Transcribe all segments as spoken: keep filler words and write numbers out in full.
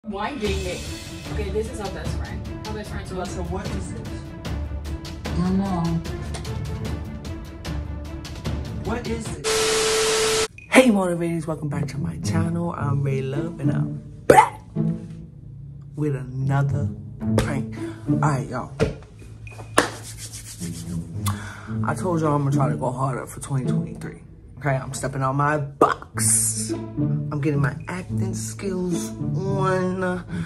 Winding me. Okay, this is our best friend. Our best friend. So, so what is this? I don't know. What is this? Hey motivators, welcome back to my channel. I'm Ray Love and I'm back with another prank. Alright, y'all. I told y'all I'm gonna try to go harder for twenty twenty-three. Okay, I'm stepping out my box. I'm getting my acting skills on.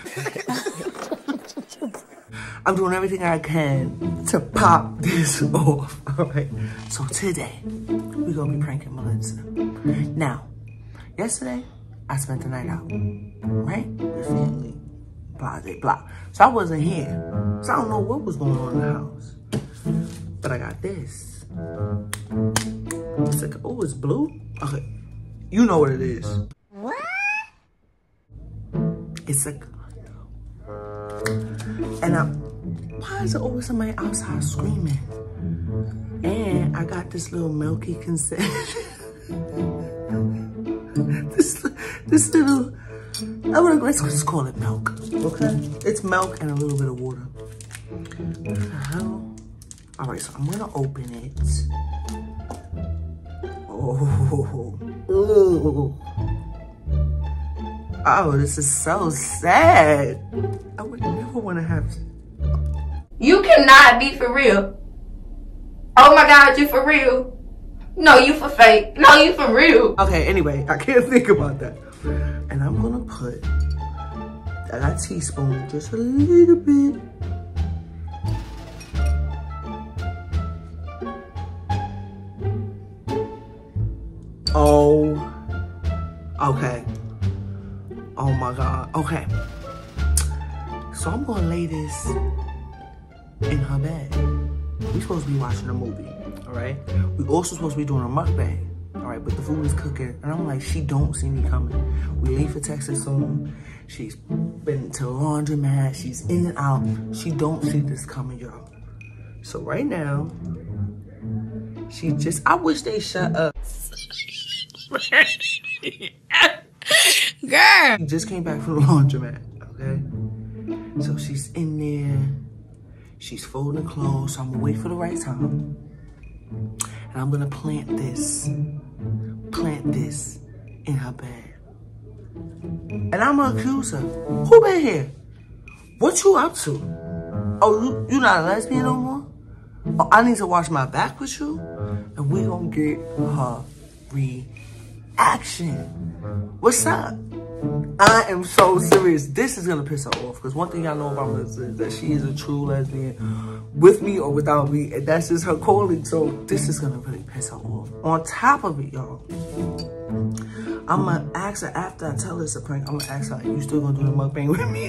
I'm doing everything I can to pop this off, all right? So today, we're gonna be pranking Melissa. Now, yesterday, I spent the night out, right? With family, blah, blah, blah. So I wasn't here. So I don't know what was going on in the house. But I got this. It's like, oh, it's blue? Okay, you know what it is. What? It's like, and I'm, why is it always somebody outside screaming? And I got this little milky concession. this, this little, I would let's just call it milk, okay? It's milk and a little bit of water. What the hell? All right, so I'm gonna open it. Oh, ooh. Oh, this is so sad. I would never want to have. You cannot be for real. Oh my God, you for real? No, you for fake. No, you for real. Okay, anyway, I can't think about that. And I'm gonna put that teaspoon just a little bit. Oh, okay. Oh my God, okay. So I'm gonna lay this in her bed. We supposed to be watching a movie, all right? We also supposed to be doing a mukbang, all right? But the food is cooking, and I'm like, she don't see me coming. We leave for Texas soon. She's been to the laundromat. She's in and out. She don't see this coming, y'all. So right now, she just, I wish they shut up. Girl. She just came back from the laundromat, okay? So she's in there. She's folding clothes. So I'm gonna wait for the right time. And I'm gonna plant this, plant this in her bed. And I'm gonna accuse her. Who been here? What you up to? Oh, you, you not a lesbian no more? Oh, I need to watch my back with you? And we gonna get her reaction. What's up? I am so serious. This is gonna piss her off. Because one thing I know about Melissa is that she is a true lesbian, with me or without me. And that's just her calling. So this is gonna really piss her off. On top of it, y'all, I'm gonna ask her after I tell her it's a prank. I'm gonna ask her, you still gonna do the mukbang with me?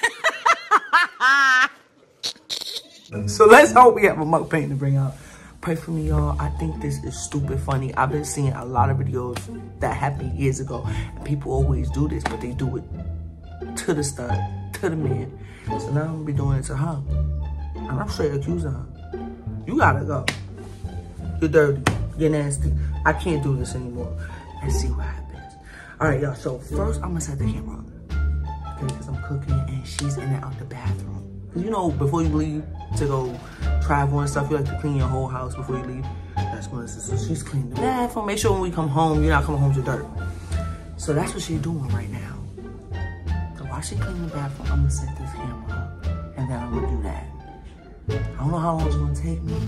So let's hope we have a mukbang to bring out. Pray for me, y'all. I think this is stupid funny. I've been seeing a lot of videos that happened years ago. And people always do this, but they do it to the stud, to the man. So now I'm gonna be doing it to her. And I'm straight accusing her. You gotta go. You're dirty. You're nasty. I can't do this anymore. Let's see what happens. All right, y'all. So first, I'm gonna set the camera up. Okay, because I'm cooking and she's in and out the bathroom. You know, before you leave to go travel and stuff, you like to clean your whole house before you leave. That's Melissa. So she's cleaning the bathroom. Make sure when we come home, you're not coming home to dirt. So that's what she's doing right now. So while she's cleaning the bathroom, I'm gonna set this camera up. And then I'm gonna do that. I don't know how long it's gonna take me.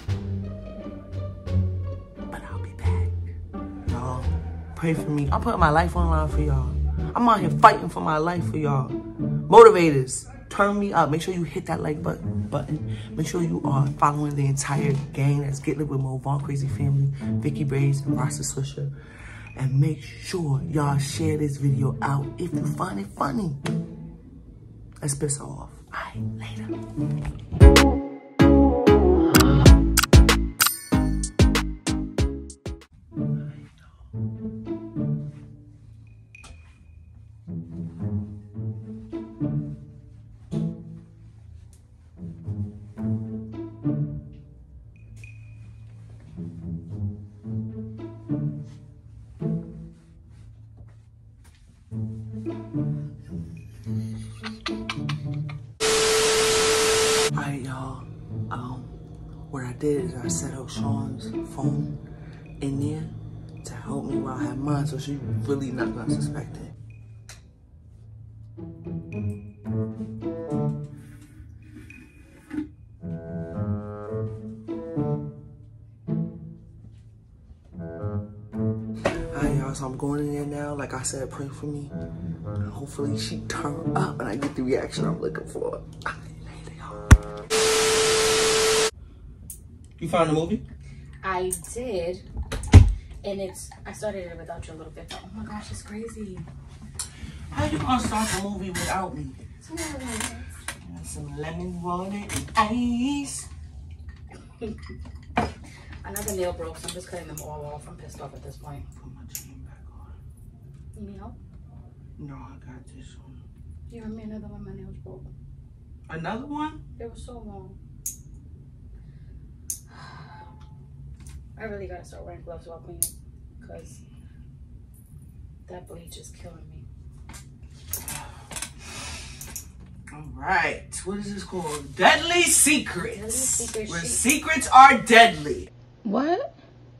But I'll be back. Y'all, pray for me. I'm putting my life on the line for y'all. I'm out here fighting for my life for y'all. Motivators. Turn me up. Make sure you hit that like button. button. Make sure you are following the entire gang that's Get Lit with Mo, Von Crazy Family, Vicky Braids, and Rasta Swisher. And make sure y'all share this video out if you find it funny. Let's piss her off. All right, later. Alright, y'all. Um, what I did is I set up Sean's phone in there to help me while I have mine, so she's really not gonna suspect it. Alright, y'all, so I'm going in there now. Like I said, pray for me. Hopefully she turn up and I get the reaction I'm looking for. You found the movie? I did. And it's, I started it without you a little bit. But, oh my gosh, it's crazy. How you gonna start the movie without me? Some lemon. Some lemon water and ice. Another nail broke, so I'm just cutting them all off. I'm pissed off at this point. Put my chain back on. You need help? No, I got this one. You heard me, another one, my nails broke. Another one? They were so long. I really gotta start wearing gloves while cleaning, because that bleach is killing me. All right, what is this called? Deadly Secrets. Deadly Secrets. Where She- secrets are deadly. What?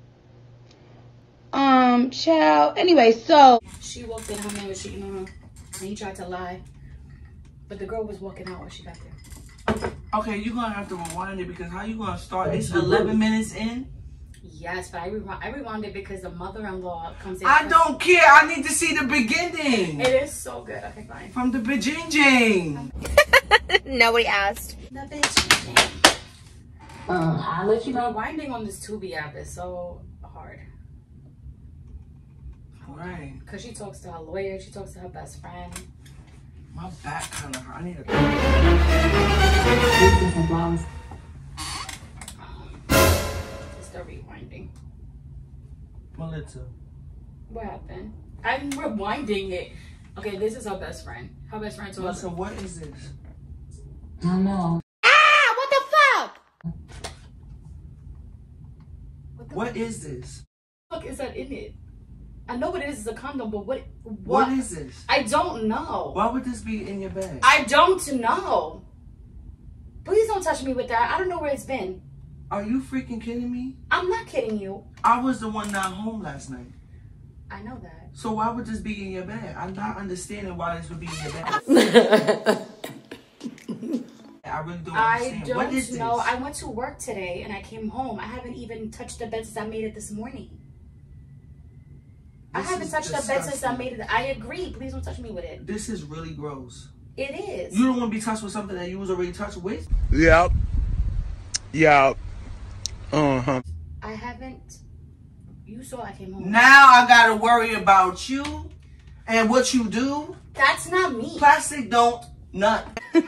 Um, child. Anyway, so She walked in, her man was cheating on her, and he tried to lie. But the girl was walking out when she got there. Okay, you're gonna have to rewind it because how you gonna start? It's eleven minutes in. Yes, but I, rewound, I rewound it because the mother-in-law comes in. I don't care. I need to see the beginning. It is so good. Okay, fine. From the beginning. nobody asked. The bitch. Uh, I'll let you know. Rewinding on this Tubi app is so hard. Right. Because she talks to her lawyer, she talks to her best friend. My back kind of hurt. I need a. It's the rewinding. Melissa. What happened? I'm rewinding it. Okay, this is her best friend. Her best friend told Melissa, her. what is this? I know. What is this? What the fuck is that in it? I know what it is. It's a condom, but what? What, What is this? I don't know. Why would this be in your bag? I don't know. Please don't touch me with that. I don't know where it's been. Are you freaking kidding me? I'm not kidding you. I was the one not home last night. I know that. So why would this be in your bag? I'm not understanding why this would be in your bag. I really don't I understand. don't What is know. this? I went to work today and I came home. I haven't even touched the bed since I made it this morning. I This haven't is touched the bed since I disgusting. made it. I agree. Please don't touch me with it. This is really gross. It is. You don't want to be touched with something that you was already touched with? Yep. Yep. Uh-huh. I haven't. You saw I came home. Now I gotta worry about you and what you do. That's not me. Plastic don't nut.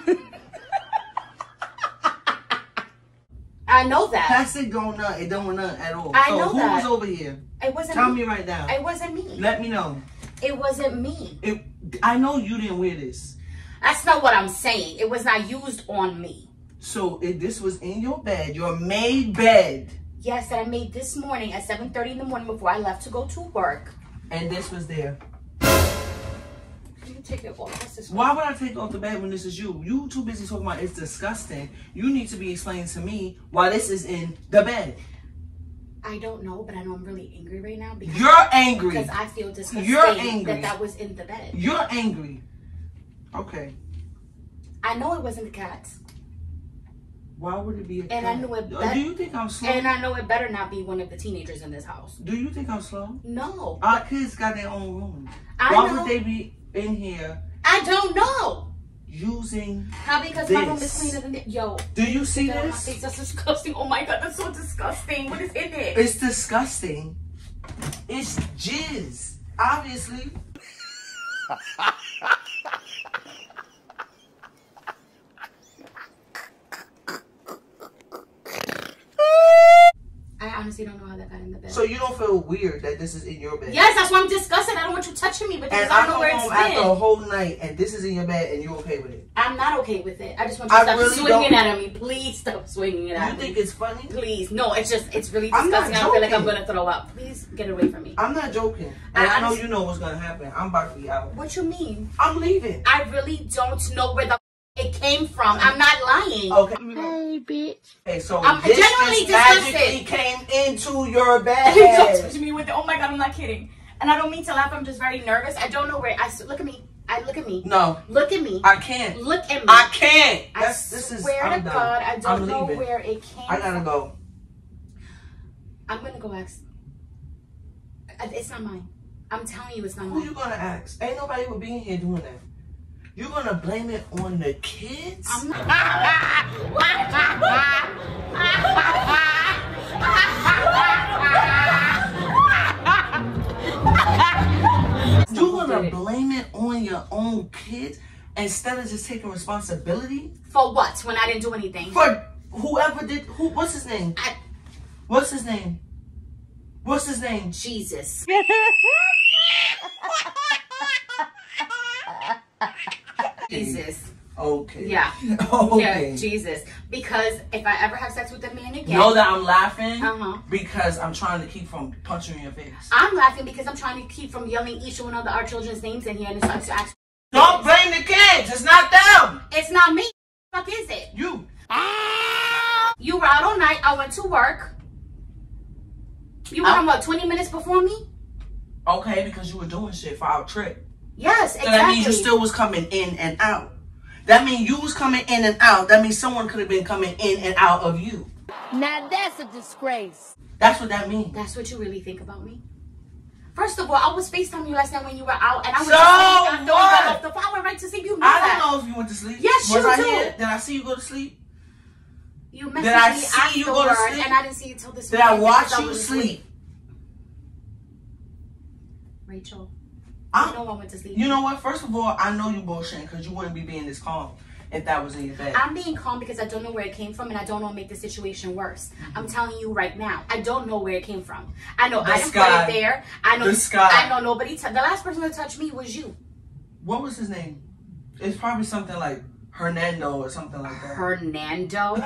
I know that. Plastic don't nut. It don't nut at all. I so know who that. was over here? It wasn't Tell me. me right now. It wasn't me. Let me know. It wasn't me. It, I know you didn't wear this. That's not what I'm saying. It was not used on me. So if this was in your bed, your made bed, Yes, that I made this morning at seven thirty in the morning before I left to go to work. and this was there. Can you take it off? That's disgusting. Why would I take off the bed when this is you? You too busy talking about it's disgusting. You need to be explaining to me why this is in the bed. I don't know, but I know I'm really angry right now because, You're angry. because I feel disgusting You're angry. that that was in the bed. You're angry. Okay. I know it wasn't the cat's, Why would it be a And I cat? knew it Do bet- you think I'm slow? and I know it better not be one of the teenagers in this house. Do you think I'm slow? No, Our kids got their own room. I Why know. would they be in here I don't know. using... How because my room is This. cleaner than it. Yo, Do you see get out of my this? face. That's disgusting. Oh my god, that's so disgusting. What is in it? It's disgusting. It's jizz. Obviously. I honestly don't know how that got in the bed. So you don't feel weird that this is in your bed? Yes, that's why I'm disgusted. I don't want you touching me, but And I I don't know come where it's home after a been. whole night and this is in your bed and you okay with it? I'm not okay with it. I just want you to I stop really swinging don't- at me. Please stop swinging it at You me. think it's funny? Please. No, it's just, it's really I'm not disgusting. I feel like I'm joking. going to throw up. Please get it away from me. I'm not joking. And I I know honest- you know what's gonna happen. I'm about to be out. What you mean? I'm leaving. I really don't know where the f- it came from. I'm not lying. Okay. Hey, bitch. Okay, so I'm this genuinely just magically disgusted. came into your Don't bed. touch me with it. Oh my God, I'm not kidding. And I don't mean to laugh. I'm just very nervous. I don't know where. I look at me. I look at me. No, Look at me. I can't. Look at me. I can't. I That's this is. swear I'm to done. God, I don't I'm know leaving. where it came I gotta from. go. I'm gonna go ask. I- It's not mine. I'm telling you, it's not Who mine. you gonna ask? Ain't nobody would be in here doing that. You gonna blame it on the kids? I'm not. You gonna blame it on your own kids instead of just taking responsibility For what? When I didn't do anything. for whoever did? Who? What's his name? I, What's his name? What's his name? Jesus. Jesus. Okay. Yeah. Okay. Yeah, Jesus. Because if I ever have sex with a man again, Know that I'm laughing Uh-huh. because I'm trying to keep from punching you in your face. I'm laughing because I'm trying to keep from yelling each one of our children's names in here and it's to ask. Don't blame the kids. It's not them. It's not me. What the fuck is it? You. You were out all night. I went to work. You were I'm- on what, twenty minutes before me? Okay, because you were doing shit for our trip. Yes, So exactly. that means you still was coming in and out. That means you was coming in and out. That means someone could have been coming in and out of you. Now that's a disgrace. That's what that means. That's what you really think about me? First of all, I was FaceTiming you last night when you were out, and I was So just sleep after we what? got off the phone. I went right to sleep. You know I that. don't know if you went to sleep. Yes, was you I do. here? Did I see you go to sleep? You messaged Did I me see you go to afterward, sleep? and I didn't see you till this Did I morning watch because I you was sleep? Rachel, I- you know I went to sleep. You know what? First of all, I know you bullshitting because you wouldn't be being this calm if that was in your bed. I'm being calm because I don't know where it came from, and I don't want to make the situation worse. Mm-hmm. I'm telling you right now, I don't know where it came from. I know The I didn't sky. put it there. I know The sky. I know nobody. T- the last person to touch me was you, What was his name? It's probably something like Hernando or something like that. Hernando.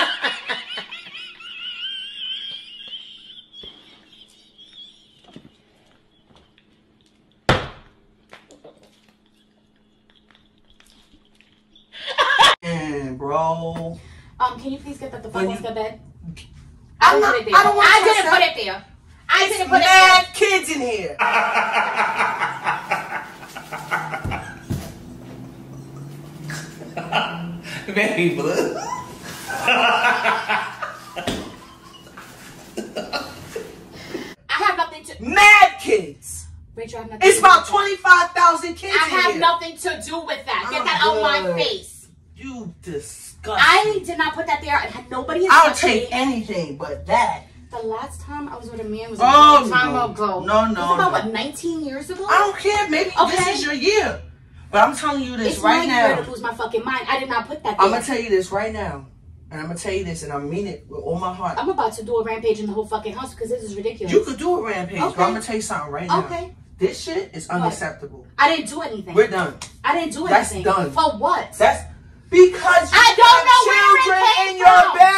And bro, Um, can you please get that the fuck When off you- the bed? I'm I not- didn't put it there. I don't want I to didn't touch put that. it there. I didn't put it mad there. kids in here. Very blue. I have nothing to. Mad kids. Rachel, I have nothing. It's to do about with that. twenty-five thousand kids I in have here. nothing to do with that. Get I'm that out my good. face. You disgusting. I did not put that there. I had nobody. has I'll touched take me. anything but that. The last time I was with a man was a Oh, long time no. ago. No, no, It was about no. what, nineteen years ago? I don't care. Maybe Okay. this is your year. But I'm telling you this It's right my year now. to lose my fucking mind. I did not put that there. I'm going to tell you this right now. And I'm going to tell you this, and I mean it with all my heart. I'm about to do a rampage in the whole fucking house because this is ridiculous. You could do a rampage, Okay. but I'm going to tell you something right now. Okay. This shit is unacceptable. I didn't do anything. We're done. I didn't do That's anything. done. For what? That's because you I don't know have where it children came in your from.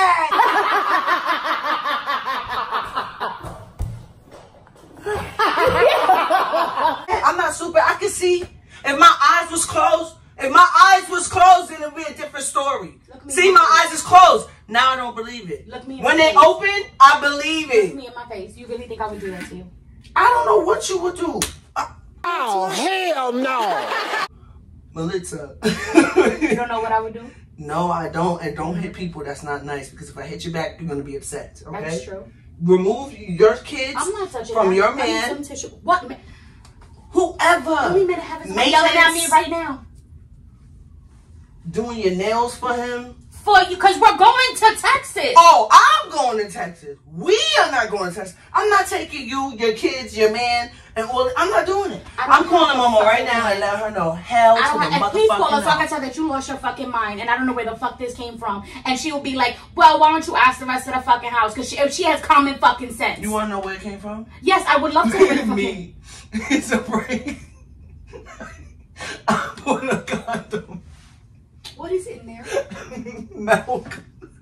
bed. I'm not stupid. I can see. If my eyes was closed, if my eyes was closed, then it'd be a different story. Look me See, in my my eyes is closed. Now I don't believe it. Look me in when my they face. open, I believe Look it. me in my face. You really think I would do that to you? I don't know what you would do. I- Oh, hell no. Melissa. You don't know what I would do? No, I don't. And don't hit people. That's not nice. Because if I hit you back, you're going to be upset. Okay? That's true. Remove your kids I'm not touching from that. your I need man. some tissue. What man? Whoever. How many men have somebody yelling at me right now? Doing your nails for him. For you, because we're going to Texas. Oh, I'm going to Texas. We are not going to Texas. I'm not taking you, your kids, your man, And all, I'm not doing it. I'm calling Mama right now and let her know. Hell to the and motherfucking please call her so I no. can tell that you lost your fucking mind and I don't know where the fuck this came from. And she will be like, well, why don't you ask the rest of the fucking house? Because she, she has common fucking sense. You want to know where it came from? Yes, I would love to hear the fucking... Me. It's a break. I put a condom. What is in there? Milk.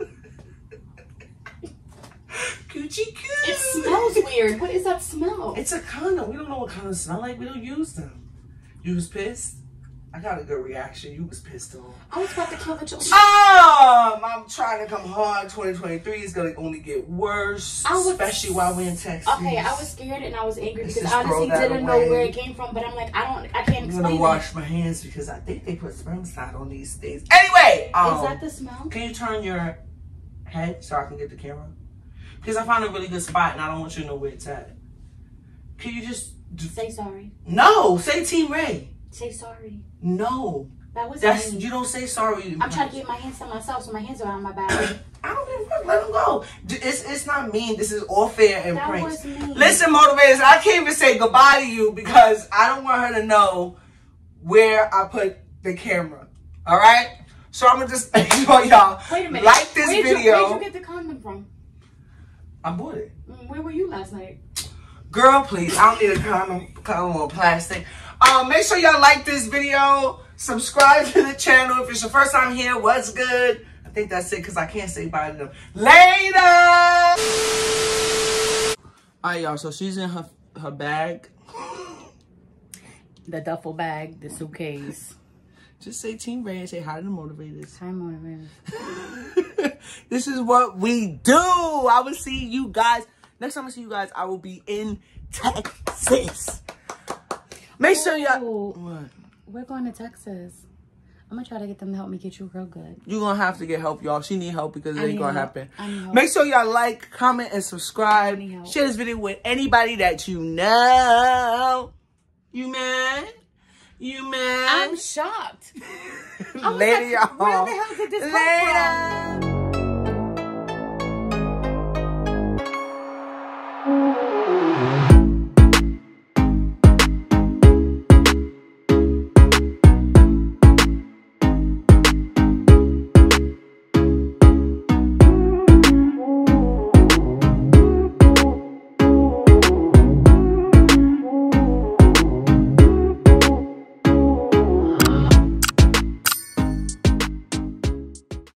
Coochie coo. It smells weird. What is that smell? It's a condom. We don't know what kind of smell like. We don't use them. You was pissed? I got a good reaction. You was pissed though. I was about to kill the children. Um, I'm trying to come hard. twenty twenty-three is going to only get worse. I was, especially while we're in Texas. Okay, I was scared and I was angry Let's because just I honestly throw that didn't away. know where it came from. But I'm like, I don't, I can't I'm explain going to it. wash my hands because I think they put spermicide on these things. Anyway. Um, Is that the smell? Can you turn your head so I can get the camera? Because I found a really good spot and I don't want you to know where it's at. Can you just... Say sorry. No, say Team Ray. Say sorry. No. That was That's me. You don't say sorry. I'm trying to get my hands to myself so my hands are on my back. I don't give a fuck. Let them go. It's, it's not mean. This is all fair and That pranks. was mean. Listen, motivators, I can't even say goodbye to you because I don't want her to know where I put the camera. All right? So I'm going to just make sure y'all Wait a minute. like this where'd video. You, where'd you get the condom from? I bought it. Where were you last night? Girl, please. I don't need a condom, condom or plastic. Um, make sure y'all like this video. Subscribe to the channel. If it's your first time here, what's good? I think that's it because I can't say bye to them. Later! Alright, y'all. So she's in her, her bag. The duffel bag, the suitcase. Just say Team Ray and say hi to the motivators. Hi, motivators. This is what we do. I will see you guys. Next time I see you guys, I will be in Texas. Make sure y'all... What? We're going to Texas. I'm going to try to get them to help me get you real good. You're going to have to get help, y'all. She need help because it ain't going to happen. I need help. Make sure y'all like, comment, and subscribe. Share this video with anybody that you know. You mad? You mad? I'm shocked. Later, like, y'all. where the hell did this come Later. from?